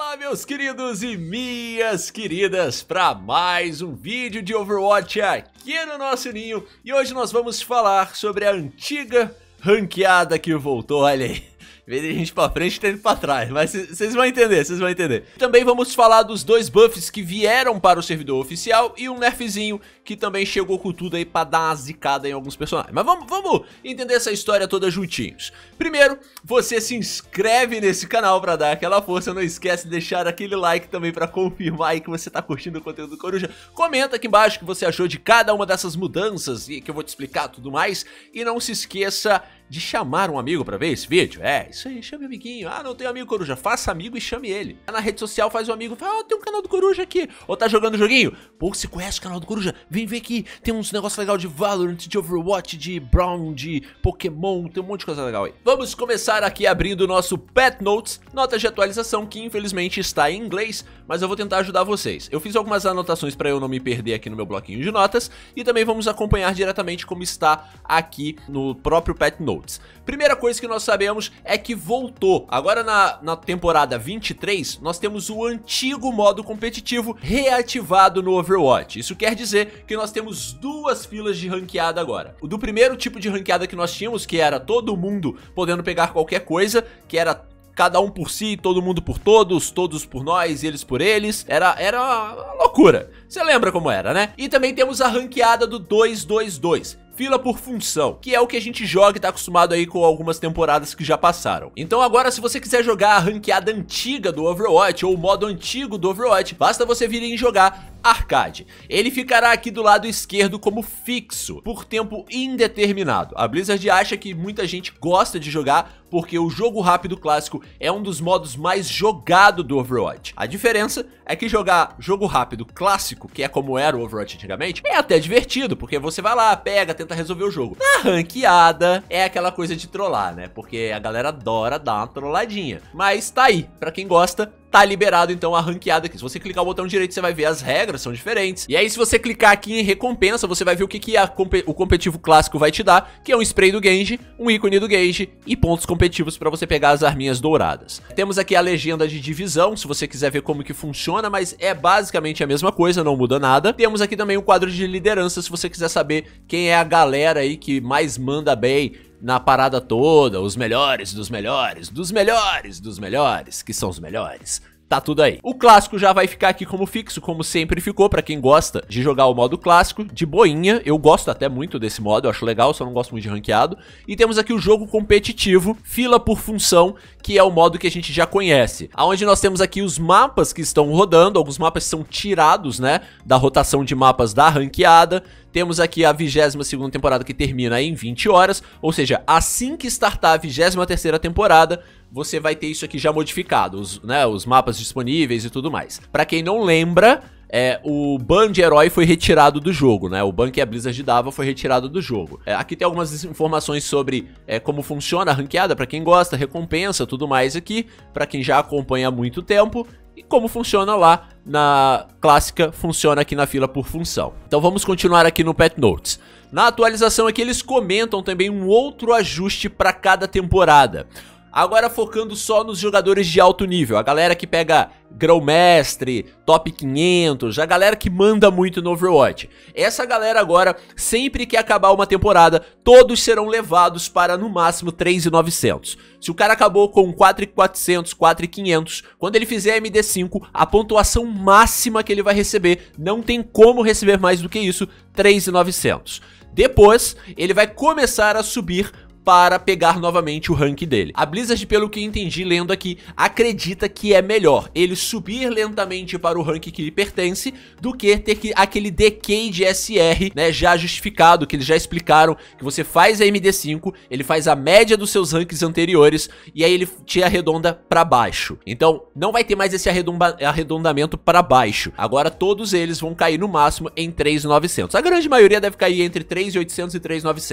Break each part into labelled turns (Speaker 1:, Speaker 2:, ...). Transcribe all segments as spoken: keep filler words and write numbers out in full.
Speaker 1: Olá, meus queridos e minhas queridas, para mais um vídeo de Overwatch aqui no nosso ninho. E hoje nós vamos falar sobre a antiga ranqueada que voltou, olha aí. Em vez de a gente pra frente, tem pra trás, mas vocês vão entender, vocês vão entender. Também vamos falar dos dois buffs que vieram para o servidor oficial e um nerfzinho que também chegou com tudo aí pra dar uma zicada em alguns personagens. Mas vamos, vamos entender essa história toda juntinhos. Primeiro, você se inscreve nesse canal pra dar aquela força. Não esquece de deixar aquele like também pra confirmar aí que você tá curtindo o conteúdo do Coruja. Comenta aqui embaixo o que você achou de cada uma dessas mudanças e que eu vou te explicar tudo mais. E não se esqueça de chamar um amigo pra ver esse vídeo. É, isso aí, chame o amiguinho. Ah, não tenho amigo Coruja, faça amigo e chame ele. Na rede social faz um amigo, fala, ó, oh, tem um canal do Coruja aqui. Ou tá jogando joguinho? Pô, você conhece o canal do Coruja? Vem ver aqui, tem uns negócios legais de Valorant, de Overwatch, de Brown, de Pokémon, tem um monte de coisa legal aí. Vamos começar aqui abrindo o nosso Pet Notes, notas de atualização que infelizmente está em inglês, mas eu vou tentar ajudar vocês. Eu fiz algumas anotações para eu não me perder aqui no meu bloquinho de notas e também vamos acompanhar diretamente como está aqui no próprio Pet Notes. Primeira coisa que nós sabemos é que voltou. Agora na, na temporada vinte e três, nós temos o antigo modo competitivo reativado no Overwatch. Isso quer dizer que nós temos duas filas de ranqueada agora. O do primeiro tipo de ranqueada que nós tínhamos, que era todo mundo podendo pegar qualquer coisa, que era cada um por si, todo mundo por todos, todos por nós, eles por eles. Era, era uma loucura. Você lembra como era, né? E também temos a ranqueada do dois dois dois. Fila por função, que é o que a gente joga e tá acostumado aí com algumas temporadas que já passaram. Então agora, se você quiser jogar a ranqueada antiga do Overwatch ou o modo antigo do Overwatch, basta você vir em jogar Arcade. Ele ficará aqui do lado esquerdo como fixo, por tempo indeterminado. A Blizzard acha que muita gente gosta de jogar porque o jogo rápido clássico é um dos modos mais jogados do Overwatch. A diferença é que jogar jogo rápido clássico, que é como era o Overwatch antigamente, é até divertido, porque você vai lá, pega, tenta resolver o jogo. Na ranqueada é aquela coisa de trollar, né? Porque a galera adora dar uma trolladinha. Mas tá aí, pra quem gosta, tá liberado então a ranqueada aqui. Se você clicar o botão direito, você vai ver as regras, são diferentes. E aí, se você clicar aqui em recompensa, você vai ver o que, que a, o competitivo clássico vai te dar, que é um spray do Genji, um ícone do Genji e pontos competitivos para você pegar as arminhas douradas. Temos aqui a legenda de divisão, se você quiser ver como que funciona, mas é basicamente a mesma coisa, não muda nada. Temos aqui também o quadro de liderança, se você quiser saber quem é a galera aí que mais manda bem na parada toda, os melhores dos melhores, dos melhores dos melhores, que são os melhores. Tá tudo aí. O clássico já vai ficar aqui como fixo, como sempre ficou, pra quem gosta de jogar o modo clássico, de boinha. Eu gosto até muito desse modo, eu acho legal, só não gosto muito de ranqueado. E temos aqui o jogo competitivo, fila por função, que é o modo que a gente já conhece. Onde nós temos aqui os mapas que estão rodando, alguns mapas são tirados, né, da rotação de mapas da ranqueada. Temos aqui a vigésima segunda temporada que termina em vinte horas, ou seja, assim que startar a vigésima terceira temporada, você vai ter isso aqui já modificado, os, né, os mapas disponíveis e tudo mais. Pra quem não lembra, é, o ban de herói foi retirado do jogo, né? O ban que a Blizzard dava foi retirado do jogo. É, aqui tem algumas informações sobre é, como funciona a ranqueada, pra quem gosta, recompensa, tudo mais aqui, pra quem já acompanha há muito tempo. E como funciona lá na clássica, funciona aqui na fila por função. Então vamos continuar aqui no Pet Notes. Na atualização aqui eles comentam também um outro ajuste para cada temporada. Agora focando só nos jogadores de alto nível, a galera que pega Grão-Mestre, Top quinhentos, a galera que manda muito no Overwatch. Essa galera agora, sempre que acabar uma temporada, todos serão levados para no máximo três mil e novecentos. Se o cara acabou com quatro mil e quatrocentos, quatro mil e quinhentos, quando ele fizer M D cinco, a pontuação máxima que ele vai receber, não tem como receber mais do que isso, três mil e novecentos. Depois, ele vai começar a subir para pegar novamente o rank dele. A Blizzard, pelo que entendi lendo aqui, acredita que é melhor ele subir lentamente para o rank que lhe pertence do que ter que, aquele decay de S R, né, já justificado, que eles já explicaram, que você faz a M D cinco, ele faz a média dos seus ranks anteriores e aí ele te arredonda para baixo. Então, não vai ter mais esse arredonda, arredondamento para baixo. Agora todos eles vão cair no máximo em três mil e novecentos. A grande maioria deve cair entre três mil e oitocentos e três mil e novecentos.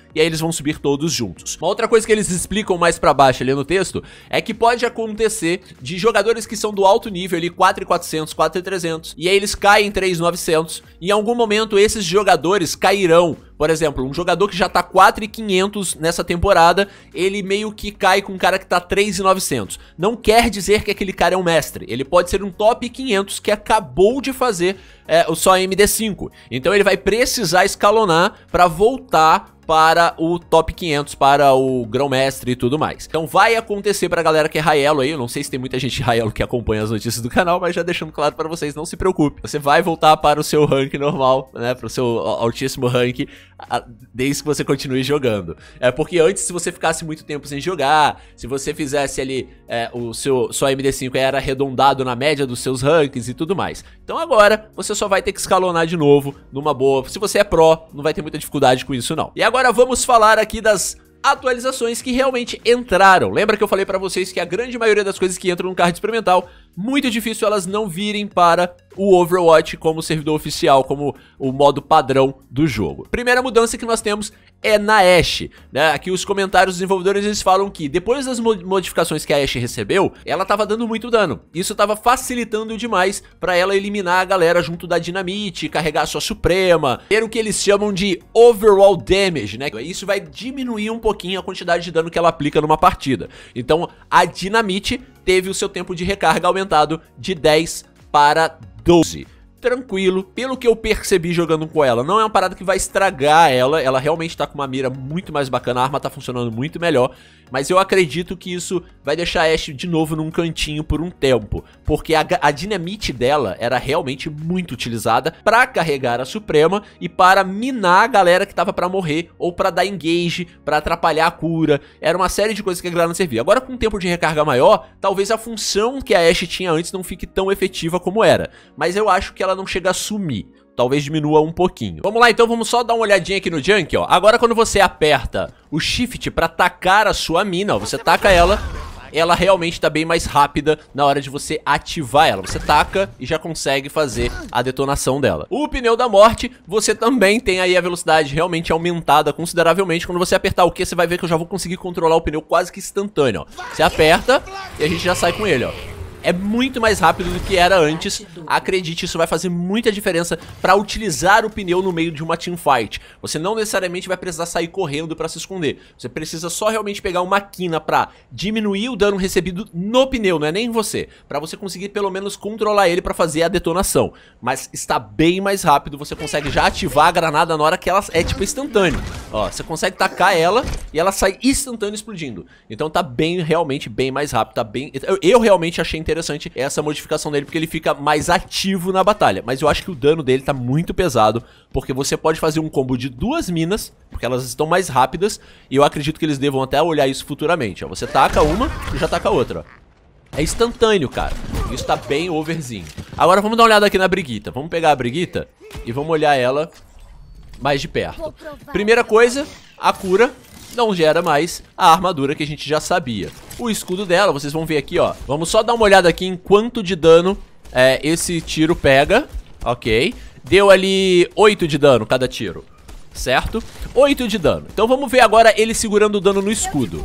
Speaker 1: e aí eles vão subir todos juntos. Uma outra coisa que eles explicam mais pra baixo ali no texto é que pode acontecer de jogadores que são do alto nível ali, quatro mil e quatrocentos, quatro mil e trezentos, e aí eles caem em três mil e novecentos, e em algum momento esses jogadores cairão. Por exemplo, um jogador que já tá quatro mil e quinhentos nessa temporada, ele meio que cai com um cara que tá três mil e novecentos. Não quer dizer que aquele cara é um mestre, ele pode ser um top quinhentos que acabou de fazer é, o só M D cinco. Então ele vai precisar escalonar pra voltar para o top quinhentos, para o grão-mestre e tudo mais. Então vai acontecer pra galera que é Raelo aí, eu não sei se tem muita gente de Raelo que acompanha as notícias do canal, mas já deixando claro pra vocês, não se preocupe. Você vai voltar para o seu rank normal, né, pro seu altíssimo rank, desde que você continue jogando. É porque antes, se você ficasse muito tempo sem jogar, se você fizesse ali é, o seu só M D cinco era arredondado na média dos seus ranks e tudo mais. Então agora você só vai ter que escalonar de novo numa boa. Se você é pró, não vai ter muita dificuldade com isso não. E agora Agora vamos falar aqui das atualizações que realmente entraram. Lembra que eu falei pra vocês que a grande maioria das coisas que entram no card experimental, muito difícil elas não virem para o Overwatch como servidor oficial, como o modo padrão do jogo. Primeira mudança que nós temos é na Ashe, né? Aqui os comentários dos desenvolvedores, eles falam que depois das modificações que a Ashe recebeu, ela tava dando muito dano. Isso tava facilitando demais pra ela eliminar a galera junto da Dynamite, carregar a sua Suprema, ter o que eles chamam de overall damage, né? Isso vai diminuir um pouquinho a quantidade de dano que ela aplica numa partida. Então a Dynamite teve o seu tempo de recarga aumentado de dez para doze. Tranquilo, pelo que eu percebi jogando com ela, não é uma parada que vai estragar ela, ela realmente tá com uma mira muito mais bacana, a arma tá funcionando muito melhor, mas eu acredito que isso vai deixar a Ashe de novo num cantinho por um tempo, porque a, a dinamite dela era realmente muito utilizada pra carregar a Suprema e para minar a galera que tava pra morrer, ou pra dar engage, pra atrapalhar a cura, era uma série de coisas que a galera não servia. Agora com um tempo de recarga maior, talvez a função que a Ashe tinha antes não fique tão efetiva como era, mas eu acho que ela não chega a sumir, talvez diminua um pouquinho. Vamos lá então, vamos só dar uma olhadinha aqui no Junk, ó. Agora quando você aperta o Shift pra tacar a sua mina, ó, você taca ela, ela realmente tá bem mais rápida na hora de você ativar ela. Você taca e já consegue fazer a detonação dela. O pneu da morte, você também tem aí a velocidade realmente aumentada consideravelmente. Quando você apertar o Q, você vai ver que eu já vou conseguir controlar o pneu quase que instantâneo, ó. Você aperta e a gente já sai com ele, ó. É muito mais rápido do que era antes. Acredite, isso vai fazer muita diferença para utilizar o pneu no meio de uma teamfight. Você não necessariamente vai precisar sair correndo para se esconder. Você precisa só realmente pegar uma quina para diminuir o dano recebido no pneu, não é nem em você. Para você conseguir pelo menos controlar ele para fazer a detonação. Mas está bem mais rápido, você consegue já ativar a granada na hora que ela é tipo instantâneo. Ó, você consegue tacar ela e ela sai instantâneo explodindo. Então tá bem, realmente bem mais rápido, tá bem... Eu, eu realmente achei interessante essa modificação dele, porque ele fica mais ativo na batalha. Mas eu acho que o dano dele tá muito pesado, porque você pode fazer um combo de duas minas, porque elas estão mais rápidas, e eu acredito que eles devam até olhar isso futuramente, ó. Você taca uma e já taca outra, ó. É instantâneo, cara. Isso tá bem overzinho. Agora vamos dar uma olhada aqui na Brigitte. Vamos pegar a Brigitte e vamos olhar ela mais de perto. Primeira coisa, a cura não gera mais a armadura que a gente já sabia. O escudo dela, vocês vão ver aqui, ó. Vamos só dar uma olhada aqui em quanto de dano é, esse tiro pega. Ok. Deu ali oito de dano cada tiro, certo? oito de dano. Então vamos ver agora ele segurando o dano no escudo.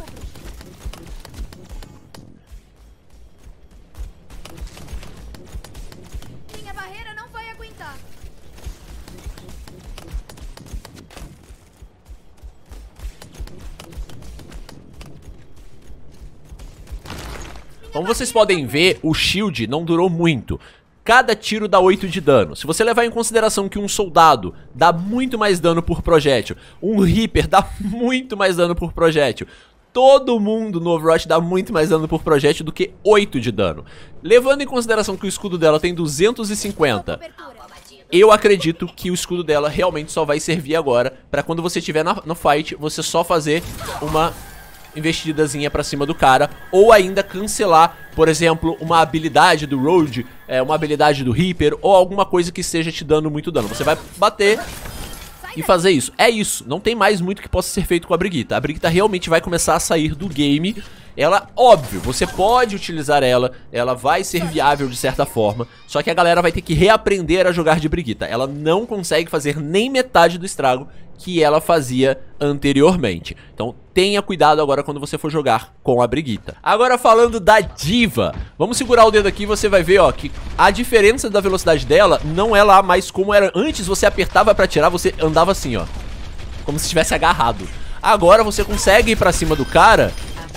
Speaker 2: Minha barreira não vai aguentar.
Speaker 1: Como vocês podem ver, o shield não durou muito. Cada tiro dá oito de dano. Se você levar em consideração que um soldado dá muito mais dano por projétil, um Reaper dá muito mais dano por projétil, todo mundo no Overwatch dá muito mais dano por projétil do que oito de dano. Levando em consideração que o escudo dela tem duzentos e cinquenta, eu acredito que o escudo dela realmente só vai servir agora pra quando você estiver no fight, você só fazer uma investidazinha pra cima do cara, ou ainda cancelar, por exemplo, uma habilidade do Road, é, uma habilidade do Reaper, ou alguma coisa que esteja te dando muito dano. Você vai bater e fazer isso. É isso, não tem mais muito que possa ser feito com a Brigitte. A Brigitte realmente vai começar a sair do game. Ela, óbvio, você pode utilizar ela, ela vai ser viável de certa forma, só que a galera vai ter que reaprender a jogar de Brigitte. Ela não consegue fazer nem metade do estrago que ela fazia anteriormente. Então tenha cuidado agora quando você for jogar com a Brigitte. Agora falando da D.Va, vamos segurar o dedo aqui e você vai ver, ó, que a diferença da velocidade dela não é lá mais como era antes. Você apertava pra atirar, você andava assim, ó, como se estivesse agarrado. Agora você consegue ir pra cima do cara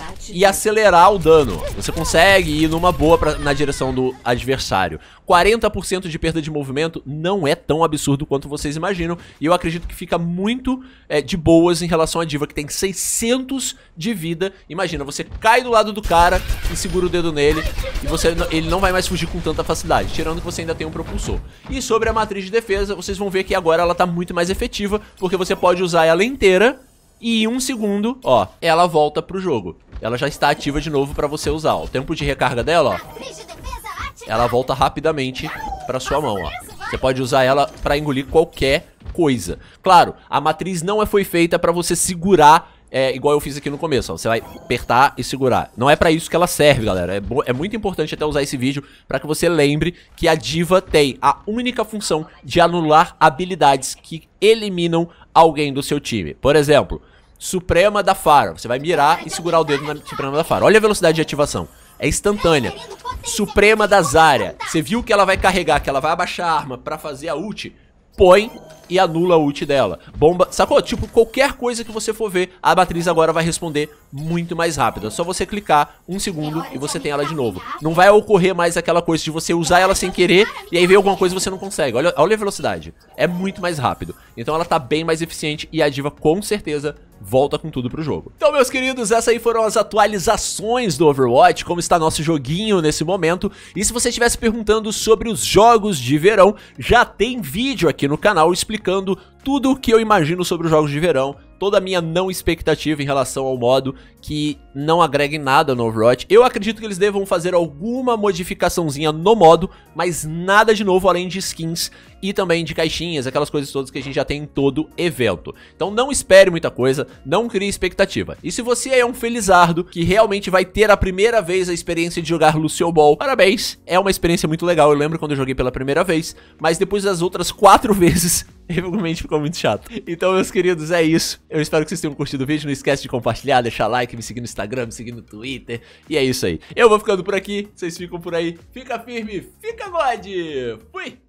Speaker 1: e acelerar o dano. Você consegue ir numa boa pra, na direção do adversário. quarenta por cento de perda de movimento não é tão absurdo quanto vocês imaginam. E eu acredito que fica muito é, de boas em relação à D.Va, que tem seiscentos de vida. Imagina, você cai do lado do cara e segura o dedo nele e você, ele não vai mais fugir com tanta facilidade, tirando que você ainda tem um propulsor. E sobre a matriz de defesa, vocês vão ver que agora ela tá muito mais efetiva, porque você pode usar ela inteira e em um segundo, ó, ela volta pro jogo. Ela já está ativa de novo pra você usar, ó. O tempo de recarga dela, ó, ela volta rapidamente pra sua mão, ó. Você pode usar ela pra engolir qualquer coisa. Claro, a matriz não foi feita pra você segurar, é, igual eu fiz aqui no começo, ó. Você vai apertar e segurar. Não é pra isso que ela serve, galera. É, é muito importante até usar esse vídeo pra que você lembre que a D.Va tem a única função de anular habilidades que eliminam alguém do seu time. Por exemplo, Suprema da Pharah. Você vai mirar e segurar o dedo na Suprema da Pharah. Olha a velocidade de ativação. É instantânea. Suprema da Zarya. Você viu que ela vai carregar, que ela vai abaixar a arma pra fazer a ult? Põe e anula a ult dela. Bomba, sacou? Tipo, qualquer coisa que você for ver, a matriz agora vai responder muito mais rápido. É só você clicar um segundo e você tem ela de novo. Não vai ocorrer mais aquela coisa de você usar ela sem querer e aí ver alguma coisa e você não consegue. Olha, olha a velocidade. É muito mais rápido. Então ela tá bem mais eficiente e a D.Va com certeza volta com tudo pro jogo. Então, meus queridos, essas aí foram as atualizações do Overwatch, como está nosso joguinho nesse momento. E se você estivesse perguntando sobre os jogos de verão, já tem vídeo aqui no canal explicando tudo o que eu imagino sobre os jogos de verão, toda a minha não expectativa em relação ao modo, que não agrega em nada no Overwatch. Eu acredito que eles devam fazer alguma modificaçãozinha no modo, mas nada de novo além de skins e também de caixinhas, aquelas coisas todas que a gente já tem em todo evento. Então não espere muita coisa, não crie expectativa. E se você é um felizardo que realmente vai ter a primeira vez a experiência de jogar Lucio Ball, parabéns, é uma experiência muito legal. Eu lembro quando eu joguei pela primeira vez, mas depois das outras quatro vezes, realmente ficou muito chato. Então, meus queridos, é isso. Eu espero que vocês tenham curtido o vídeo. Não esquece de compartilhar, deixar like, me seguir no Instagram, me seguir no Twitter. E é isso aí. Eu vou ficando por aqui, vocês ficam por aí. Fica firme, fica God! Fui!